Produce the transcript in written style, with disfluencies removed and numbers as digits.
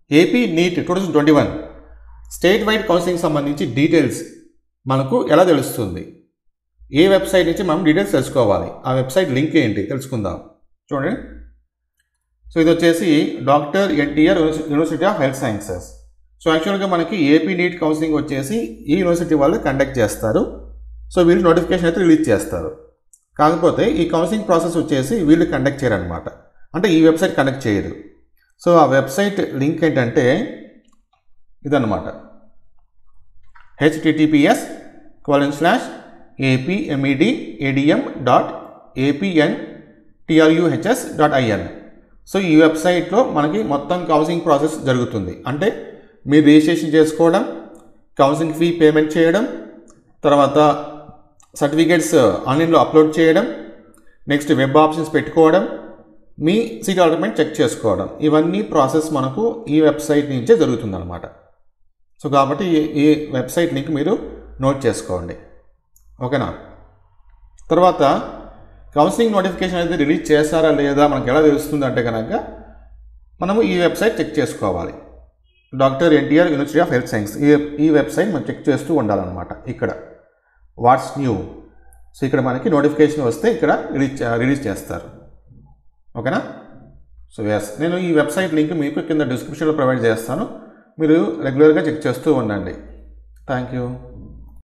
AP NEET 2021 state wide counselling సంబంధించి details మనకు ఎలా తెలుస్తుంది? ఏ వెబ్సైట్ నుంచి మనం డీటెయిల్స్ తెలుసుకోవాలి? ఆ వెబ్సైట్ లింక్ ఏంటి తెలుసుకుందాం. చూడండి, సో ఇది వచ్చేసి doctor NTR university of health sciences. So యాక్చువల్గా మనకి ఏపీ నీట్ కౌన్సిలింగ్ వచ్చేసి ఈ యూనివర్సిటీ వాళ్ళు కండక్ట్ చేస్తారు. సో వీళ్ళు నోటిఫికేషన్ అయితే రిలీజ్ చేస్తారు. కాకపోతే ఈ కౌన్సిలింగ్ ప్రాసెస్ వచ్చేసి వీళ్ళు కండక్ట్ చేయరనమాట. అంటే ఈ వెబ్సైట్ కండక్ట్ చేయదు. సో ఆ వెబ్సైట్ లింక్ ఏంటంటే ఇదన్నమాట, https://apmedadm.apntruhs.in. సో ఈ వెబ్సైట్లో మనకి మొత్తం కౌన్సిలింగ్ ప్రాసెస్ జరుగుతుంది. అంటే మీరు రిజిస్ట్రేషన్ చేసుకోవడం, కౌన్సిలింగ్ ఫీ పేమెంట్ చేయడం, తర్వాత సర్టిఫికేట్స్ ఆన్లైన్లో అప్లోడ్ చేయడం, నెక్స్ట్ వెబ్ ఆప్షన్స్ పెట్టుకోవడం, మీ సీట్ అలాట్మెంట్ చెక్ చేసుకోవడం, ఇవన్నీ ప్రాసెస్ మనకు ఈ వెబ్సైట్ నుంచే జరుగుతుందన్నమాట. సో కాబట్టి ఈ వెబ్సైట్ లింక్ మీరు నోట్ చేసుకోండి, ఓకేనా. తర్వాత కౌన్సిలింగ్ నోటిఫికేషన్ అనేది రిలీజ్ చేస్తారా లేదా మనకు ఎలా తెలుస్తుంది అంటే కనుక మనము ఈ వెబ్సైట్ చెక్ చేసుకోవాలి. Doctor NTR university of health science ఈ వెబ్సైట్ మనం చెక్ చేస్తూ ఉండాలన్నమాట. ఇక్కడ వాట్స్ న్యూ, సో ఇక్కడ మనకి నోటిఫికేషన్ వస్తే ఇక్కడ రిలీజ్ చేస్తారు, ఓకేనా. సో ఎస్, నేను ఈ వెబ్సైట్ లింక్ మీకు కింద డిస్క్రిప్షన్లో ప్రొవైడ్ చేస్తాను. మీరు రెగ్యులర్గా చెక్ చేస్తూ ఉండండి. Thank you.